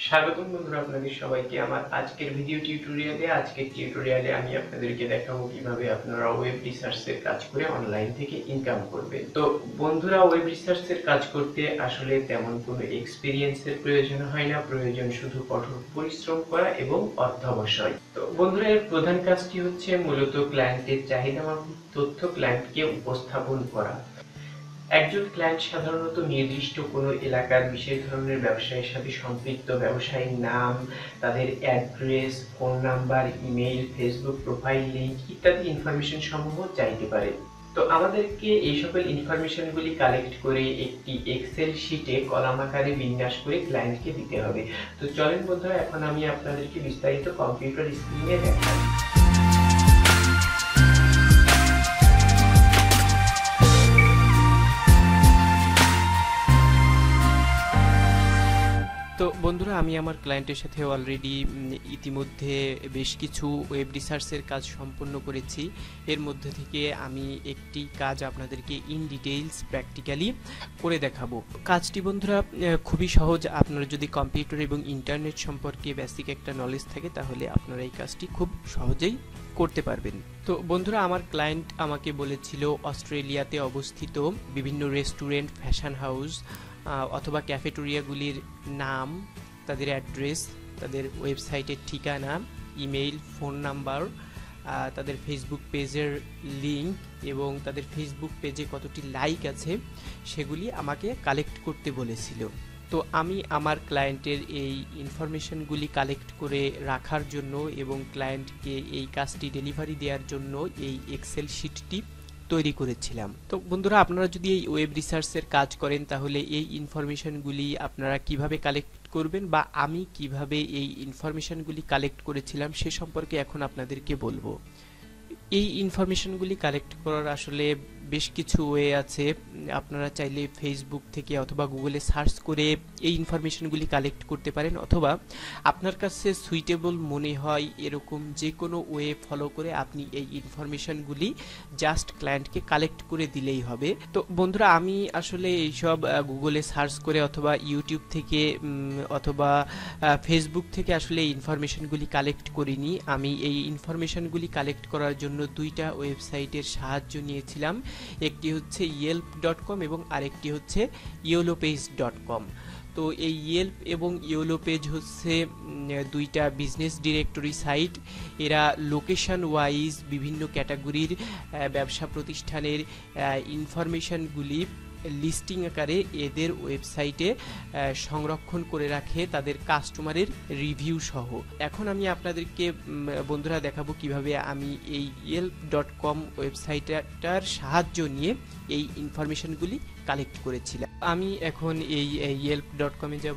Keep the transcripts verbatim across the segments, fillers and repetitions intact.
স্বাগতম বন্ধুরা আপনাদের সবাইকে আমার আজকের ভিডিও টিউটোরিয়ালে। আজকের টিউটোরিয়ালে আমি আপনাদেরকে দেখাবো কিভাবে আপনারা ওয়েব রিসার্চের কাজ করে অনলাইন থেকে ইনকাম করবেন। তো বন্ধুরা, ওয়েব রিসার্চের কাজ করতে আসলে তেমন কোনো এক্সপিরিয়েন্সের প্রয়োজন হয় না, প্রয়োজন শুধু কঠোর পরিশ্রম করা এবং অধ্যবসায়। তো বন্ধুরা, এর প্রধান কাজটি হচ্ছে মূলত ক্লায়েন্টের চাহিদা মাফিক তথ্য ক্লায়েন্টকে উপস্থাপন করা। একজন ক্লায়েন্ট সাধারণত নির্দিষ্ট কোনো এলাকার বিশেষ ধরনের ব্যবসায়ের সাথে সম্পৃক্ত ব্যবসায়ীর নাম, তাদের address, phone number, email, Facebook profile link ইত্যাদি ইনফরমেশন সমূহ চাইতে পারে। তো আমাদেরকে এই সকল ইনফরমেশনগুলি কালেক্ট করে একটি এক্সেল শিটে কলাম আকারে বিন্যাস করে ক্লায়েন্টকে দিতে হবে। তো চলেন বন্ধুরা, এখন আমি আপনাদেরকে বিস্তারিত কম্পিউটার স্ক্রিনে দেখাই। তো বন্ধুরা, আমি আমার ক্লায়েন্টের সাথে অলরেডি ইতিমধ্যে বেশ কিছু ওয়েব রিসার্চের কাজ সম্পন্ন করেছি। এর মধ্যে থেকে আমি একটি কাজ আপনাদেরকে ইন ডিটেইলস প্র্যাকটিক্যালি করে দেখাবো। কাজটি বন্ধুরা খুবই সহজ। আপনারা যদি কম্পিউটার এবং ইন্টারনেট সম্পর্কে বেসিক একটা নলেজ থাকে তাহলে আপনারা এই কাজটি খুব সহজেই করতে পারবেন। তো বন্ধুরা, আমার ক্লায়েন্ট আমাকে বলেছিল অস্ট্রেলিয়াতে অবস্থিত বিভিন্ন রেস্টুরেন্ট, ফ্যাশন হাউস অথবা ক্যাফেটেরিয়াগুলির নাম, তাদের অ্যাড্রেস, তাদের ওয়েবসাইটের ঠিকানা, ইমেইল, ফোন নাম্বার, তাদের ফেসবুক পেজের লিংক এবং তাদের ফেসবুক পেজে কতটি লাইক আছে সেগুলি আমাকে কালেক্ট করতে বলেছিল। তো আমি আমার ক্লায়েন্টের এই ইনফরমেশনগুলি কালেক্ট করে রাখার জন্য এবং ক্লায়েন্টকে এই কাজটি ডেলিভারি দেওয়ার জন্য এই এক্সেল শিটটি তৈরি করেছিলাম। তো বন্ধুরা, আপনারা যদি এই ওয়েব রিসার্চের কাজ করেন তাহলে এই ইনফরমেশনগুলি আপনারা কিভাবে কালেক্ট করবেন বা আমি কিভাবে এই ইনফরমেশনগুলি কালেক্ট করেছিলাম সে সম্পর্কে এখন আপনাদেরকে বলবো। এই ইনফরমেশনগুলি কালেক্ট করার আসলে বেশ কিছু ওয়ে আছে। আপনারা চাইলে ফেসবুক থেকে অথবা গুগলে সার্চ করে এই ইনফরমেশনগুলি কালেক্ট করতে পারেন, অথবা আপনার কাছে সুইটেবল মনে হয় এরকম যে কোনো ওয়ে ফলো করে আপনি এই ইনফরমেশনগুলি জাস্ট ক্লায়েন্টকে কালেক্ট করে দিলেই হবে। তো বন্ধুরা, আমি আসলে এইসব গুগলে সার্চ করে অথবা ইউটিউব থেকে অথবা ফেসবুক থেকে আসলে এই ইনফরমেশনগুলি কালেক্ট করিনি। আমি এই ইনফরমেশনগুলি কালেক্ট করার জন্য দুইটা ওয়েবসাইটের সাহায্য নিয়েছিলাম। একটি হচ্ছে ইয়েল্প ডট কম এবং আরেকটি হচ্ছে ইয়েলো পেজ ডট কম। তো এই ইয়েল্প এবং ইয়েলো পেজ হচ্ছে দুইটা বিজনেস ডিরেক্টরি সাইট। এরা লোকেশন ওয়াইজ বিভিন্ন ক্যাটাগরির ব্যবসা প্রতিষ্ঠানের ইনফরমেশনগুলি লিস্টিং আকারে এদের ওয়েবসাইটে সংরক্ষণ করে রাখে তাদের কাস্টমারের রিভিউ সহ। এখন আমি আপনাদেরকে বন্ধুরা দেখাবো কিভাবে আমি এই ইয়েল্প ডট কম ওয়েবসাইটটার সাহায্য নিয়ে এই ইনফরমেশনগুলি কালেক্ট করেছিলাম। আমি এখন এই ইয়েল্প ডট কমে যাব।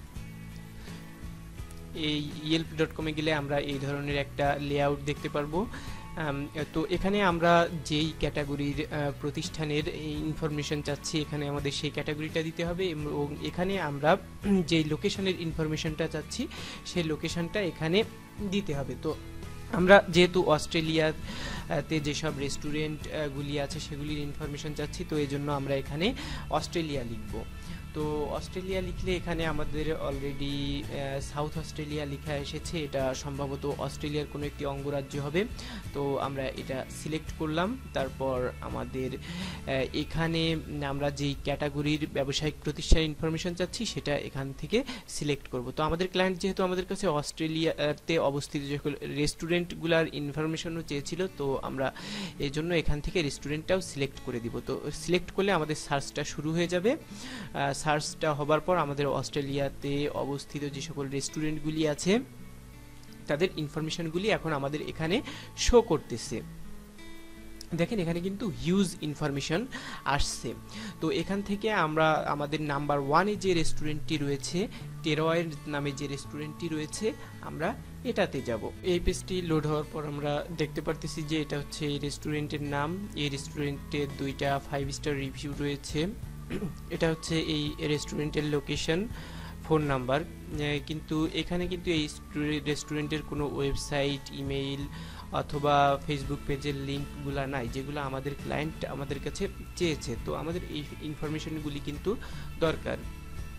এই ইয়েল্প ডট কমে গেলে আমরা এই ধরনের একটা লেআউট দেখতে পারবো। তো এখানে আমরা যেই ক্যাটাগরির প্রতিষ্ঠানের ইনফরমেশন চাচ্ছি এখানে আমাদের সেই ক্যাটাগরিটা দিতে হবে এবং এখানে আমরা যেই লোকেশনের ইনফরমেশনটা চাচ্ছি সেই লোকেশনটা এখানে দিতে হবে। তো আমরা যেহেতু অস্ট্রেলিয়াতে যেসব রেস্টুরেন্টগুলি আছে সেগুলির ইনফরমেশন চাচ্ছি, তো এই জন্য আমরা এখানে অস্ট্রেলিয়া লিখব। তো অস্ট্রেলিয়া লিখলে এখানে আমাদের অলরেডি সাউথ অস্ট্রেলিয়া লেখা এসেছে। এটা সম্ভবত অস্ট্রেলিয়ার কোনো একটি অঙ্গরাজ্য হবে। তো আমরা এটা সিলেক্ট করলাম। তারপর আমাদের এখানে আমরা যেই ক্যাটাগরির ব্যবসায়িক প্রতিষ্ঠানের ইনফরমেশন চাচ্ছি সেটা এখান থেকে সিলেক্ট করব। তো আমাদের ক্লায়েন্ট যেহেতু আমাদের কাছে অস্ট্রেলিয়াতে অবস্থিত যে রেস্টুরেন্টগুলোর ইনফরমেশনও চেয়েছিল, তো আমরা এই জন্য এখান থেকে রেস্টুরেন্টটাও সিলেক্ট করে দিব। তো সিলেক্ট করলে আমাদের সার্চটা শুরু হয়ে যাবে। সার্চটা হবার পর আমাদের অস্ট্রেলিয়াতে অবস্থিত যে সকল রেস্টুরেন্টগুলি আছে তাদের ইনফরমেশনগুলি এখন আমাদের এখানে শো করতেছে। দেখেন এখানে কিন্তু হিউজ ইনফরমেশন আসছে। তো এখান থেকে আমরা আমাদের নাম্বার ওয়ানে যে রেস্টুরেন্টটি রয়েছে, টেরোয়ের নামে যে রেস্টুরেন্টটি রয়েছে, আমরা এটাতে যাব। এই পেজটি লোড হওয়ার পর আমরা দেখতে পারতেছি যে এটা হচ্ছে এই রেস্টুরেন্টের নাম। এই রেস্টুরেন্টের দুইটা ফাইভ স্টার রিভিউ রয়েছে। এটা হচ্ছে এই রেস্টুরেন্টের লোকেশন, ফোন নাম্বার। কিন্তু এখানে কিন্তু এই রেস্টুরেন্টের কোনো ওয়েবসাইট, ইমেইল অথবা ফেসবুক পেজের লিঙ্কগুলো নাই, যেগুলো আমাদের ক্লায়েন্ট আমাদের কাছে চেয়েছে। তো আমাদের এই ইনফরমেশনগুলি কিন্তু দরকার।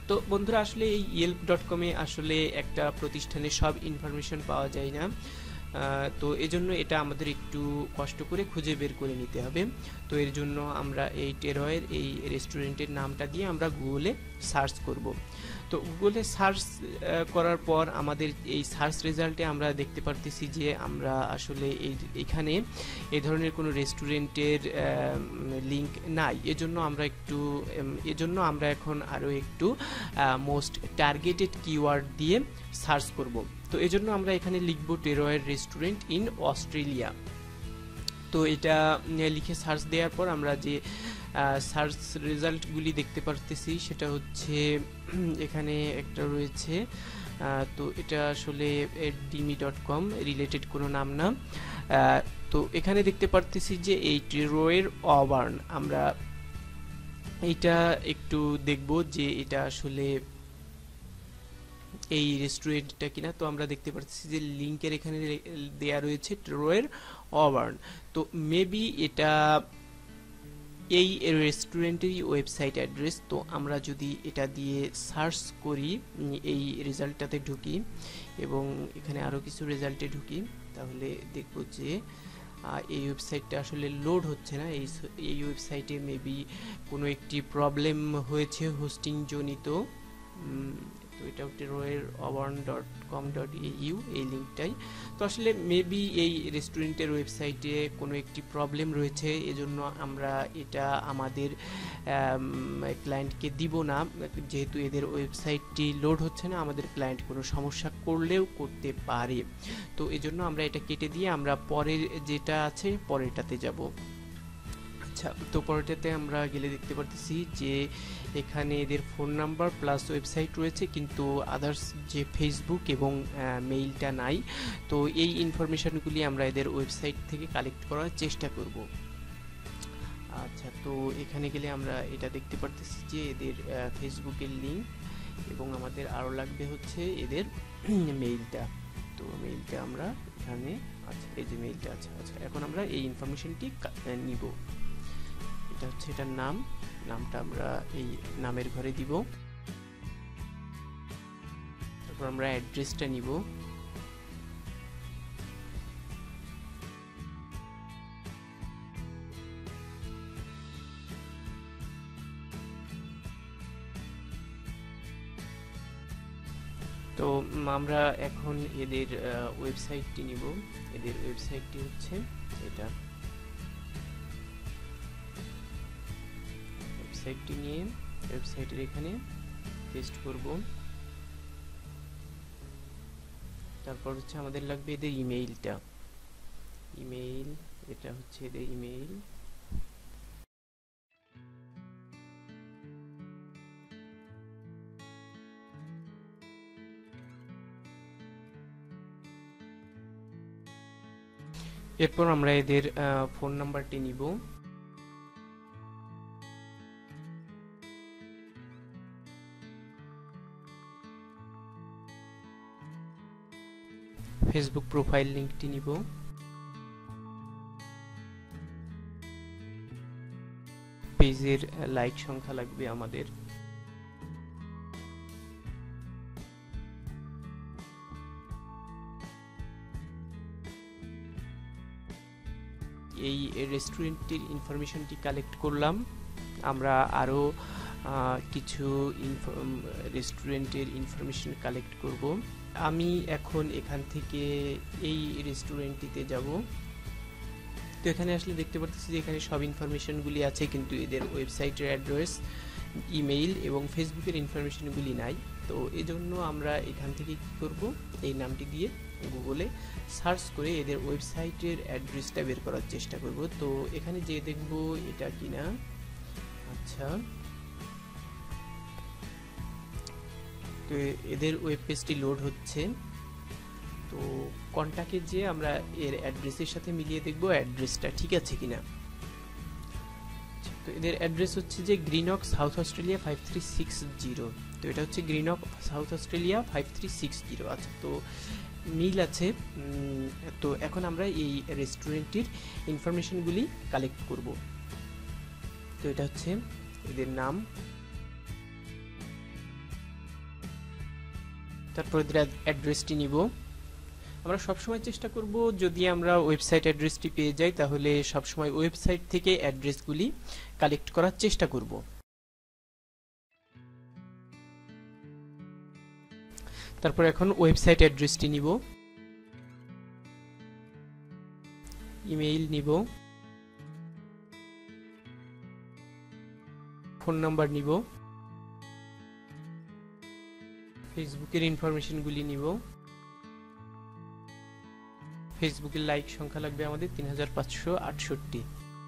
তো বন্ধুরা আসলে এই ইয়েল্প ডট কমে আসলে একটা প্রতিষ্ঠানের সব ইনফরমেশন পাওয়া যায় না, তো এজন্য এটা আমাদের একটু কষ্ট করে খুঁজে বের করে নিতে হবে। তো এর জন্য আমরা এই টেরয়ের এই রেস্টুরেন্টের নামটা দিয়ে আমরা গুগলে সার্চ করব। তো গুগলে সার্চ করার পর আমাদের এই সার্চ রেজাল্টে আমরা দেখতে পারতেছি যে আমরা আসলে এই এখানে এই ধরনের কোনো রেস্টুরেন্টের লিঙ্ক নাই। এজন্য আমরা একটু এজন্য আমরা এখন আরও একটু মোস্ট টার্গেটেড কিওয়ার্ড দিয়ে সার্চ করব। তো এজন্য আমরা এখানে লিখব টেরয়ের রেস্টুরেন্ট ইন অস্ট্রেলিয়া। তো এটা লিখে সার্চ দেওয়ার পর আমরা যে সার্চ রেজাল্টগুলি দেখতে পারতেছি সেটা হচ্ছে এখানে একটা রয়েছে, তো এটা আসলে ডিমি ডট কম রিলেটেড কোনো নাম না। তো এখানে দেখতে পারতেছি যে এই টেরয়ের অবার্ন, আমরা এইটা একটু দেখব যে এটা আসলে এই রেস্টুরেন্টটা কিনা। তো আমরা দেখতে পাচ্ছি যে লিংকের এখানে দেয়া রয়েছে টেরয়ের অবার্ন। তো মেবি এটা এই রেস্টুরেন্টেরই ওয়েবসাইট অ্যাড্রেস। তো আমরা যদি এটা দিয়ে সার্চ করি, এই রেজাল্টটাতে ঢুকি এবং এখানে আরও কিছু রেজাল্টে ঢুকি, তাহলে দেখব যে এই ওয়েবসাইটটা আসলে লোড হচ্ছে না। এই এই ওয়েবসাইটে মেবি কোনো একটি প্রবলেম হয়েছে হোস্টিং জনিত। তো এটা টেরয়ের Auburn dot com dot U এই লিঙ্কটাই। তো আসলে মেবি এই রেস্টুরেন্টের ওয়েবসাইটে কোনো একটি প্রবলেম রয়েছে, এজন্য আমরা এটা আমাদের ক্লায়েন্টকে দিব না, যেহেতু এদের ওয়েবসাইটটি লোড হচ্ছে না। আমাদের ক্লায়েন্ট কোনো সমস্যা করলেও করতে পারে, তো এজন্য আমরা এটা কেটে দিয়ে আমরা পরের যেটা আছে পরেরটাতে যাব। আচ্ছা, তো পরেরটাতে আমরা গেলে দেখতে পারতেছি যে এখানে এদের ফোন নাম্বার প্লাস ওয়েবসাইট রয়েছে, কিন্তু আদার্স যে ফেসবুক এবং মেইলটা নাই। তো এই ইনফরমেশনগুলি আমরা এদের ওয়েবসাইট থেকে কালেক্ট করার চেষ্টা করব। আচ্ছা, তো এখানে গেলে আমরা এটা দেখতে পারতেছি যে এদের ফেসবুকের লিঙ্ক, এবং আমাদের আরও লাগবে হচ্ছে এদের মেইলটা। তো মেইলটা আমরা এখানে, আচ্ছা এই যে মেইলটা আছে। আচ্ছা, এখন আমরা এই ইনফরমেশনটি নিব। এটা হচ্ছে এটার নাম, নামটা আমরা এই নামের ঘরে দিব। তারপর আমরা অ্যাড্রেসটা নিব। তো আমরা এখন এদের ওয়েবসাইটটি নিব। এদের ওয়েবসাইটটি হচ্ছে এটা। ওয়েবসাইটটি নিয়ে ওয়েবসাইটের এখানে পেস্ট করব। তারপর হচ্ছে আমাদের লাগবে এদের ইমেইলটা। ইমেইল, এটা হচ্ছে এদের ইমেইল। এরপর আমরা এদের ফোন নাম্বারটি নিব। ফেসবুক প্রোফাইল লিংকটি নিব। পেজের লাইক সংখ্যা লাগবে আমাদের। এই রেস্টুরেন্টের ইনফরমেশনটি কালেক্ট করলাম। আমরা আরও কিছু রেস্টুরেন্টের ইনফরমেশন কালেক্ট করব। আমি এখন এখান থেকে এই রেস্টুরেন্টটিতে যাব। তো এখানে আসলে দেখতে পাচ্ছি যে এখানে সব ইনফরমেশনগুলি আছে, কিন্তু এদের ওয়েবসাইটের অ্যাড্রেস, ইমেইল এবং ফেসবুকের ইনফরমেশনগুলি নাই। তো এই জন্য আমরা এখান থেকে কি করব, এই নামটি দিয়ে গুগলে সার্চ করে এদের ওয়েবসাইটের অ্যাড্রেসটা বের করার চেষ্টা করব। তো এখানে যে দেখব এটা কিনা। আচ্ছা, তো এদের ওয়েব পেজটি লোড হচ্ছে। তো কন্টাক্টে যে আমরা এর অ্যাড্রেসের সাথে মিলিয়ে দেখব অ্যাড্রেসটা ঠিক আছে কিনা। তো এদের অ্যাড্রেস হচ্ছে যে Greenock South Australia five three six zero. তো এটা হচ্ছে Greenock South Australia five three six zero. আচ্ছা, তো মিল আছে। তো এখন আমরা এই রেস্টুরেন্টটির ইনফরমেশনগুলি কালেক্ট করব। তো এটা হচ্ছে এদের নাম, তারপরে অ্যাড্রেসটি নিব। আমরা সবসময় চেষ্টা করব যদি আমরা ওয়েবসাইট অ্যাড্রেসটি পেয়ে যাই তাহলে সবসময় ওয়েবসাইট থেকে অ্যাড্রেসগুলি কালেক্ট করার চেষ্টা করব। তারপর এখন ওয়েবসাইট অ্যাড্রেসটি নিব, ইমেইল নিব, ফোন নাম্বার নিব, ফেসবুকের ইনফরমেশনগুলি নিব। ফেসবুকের লাইক সংখ্যা লাগবে আমাদের তিন হাজার পাঁচশো আটষট্টি।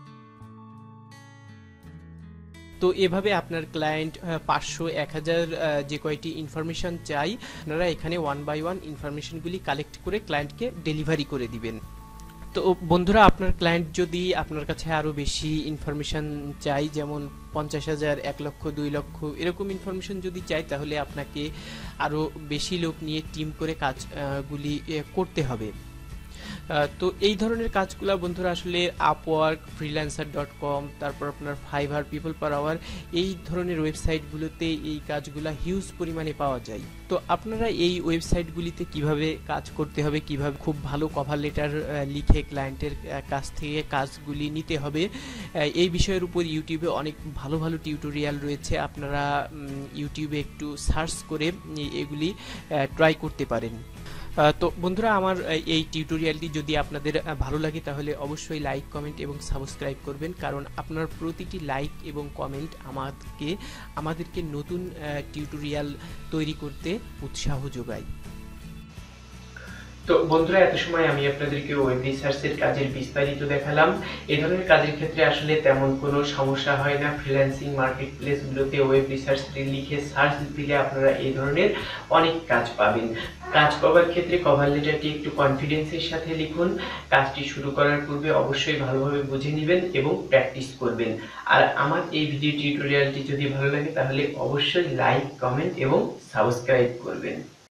তো এভাবে আপনার ক্লায়েন্ট পাঁচশো এক হাজার যে কয়টি ইনফরমেশন চাই আপনারা এখানে ওয়ান বাই ওয়ান ইনফরমেশনগুলি কালেক্ট করে ক্লায়েন্টকে ডেলিভারি করে দিবেন। তো বন্ধুরা, আপনার ক্লায়েন্ট যদি আপনার কাছে আরও বেশি ইনফরমেশন চাই, যেমন পঞ্চাশ হাজার, এক লক্ষ, দুই লক্ষ এরকম ইনফরমেশন যদি চাই তাহলে আপনাকে আরও বেশি লোক নিয়ে টিম করে কাজগুলি করতে হবে। তো এই ধরনের কাজগুলো বন্ধুরা আসলে আপওয়ার্ক, ফ্রিল্যান্সার ডট কম, তারপর আপনার ফাইভার, পিপল পার আওয়ার এই ধরনের ওয়েবসাইটগুলোতে এই কাজগুলো হিউজ পরিমাণে পাওয়া যায়। তো আপনারা এই ওয়েবসাইটগুলিতে কিভাবে কাজ করতে হবে, কিভাবে খুব ভালো কভার লেটার লিখে ক্লায়েন্টের কাছ থেকে কাজগুলি নিতে হবে, এই বিষয়ের উপর ইউটিউবে অনেক ভালো ভালো টিউটোরিয়াল রয়েছে। আপনারা ইউটিউবে একটু সার্চ করে এগুলি ট্রাই করতে পারেন। তো বন্ধুরা, আমার এই টিউটোরিয়ালটি যদি আপনাদের ভালো লাগে তাহলে অবশ্যই লাইক, কমেন্ট এবং সাবস্ক্রাইব করবেন, কারণ আপনার প্রতিটি লাইক এবং কমেন্ট আমাদেরকে আমাদেরকে নতুন টিউটোরিয়াল তৈরি করতে উৎসাহ যোগায়। তো বন্ধুরা, এত সময় আমি আপনাদেরকে ওয়েব রিসার্চের কাজের বিস্তারিত দেখালাম। এই ধরনের কাজের ক্ষেত্রে আসলে তেমন কোনো সমস্যা হয় না। ফ্রিল্যান্সিং মার্কেট প্লেসগুলোতে ওয়েব রিসার্চ লিখে সার্চ দিলে আপনারা এই ধরনের অনেক কাজ পাবেন। কাজ পাওয়ার ক্ষেত্রে কভার লেটারটি একটু কনফিডেন্সের সাথে লিখুন। কাজটি শুরু করার পূর্বে অবশ্যই ভালোভাবে বুঝে নেবেন এবং প্র্যাকটিস করবেন। আর আমার এই ভিডিও টিউটোরিয়ালটি যদি ভালো লাগে তাহলে অবশ্যই লাইক, কমেন্ট এবং সাবস্ক্রাইব করবেন।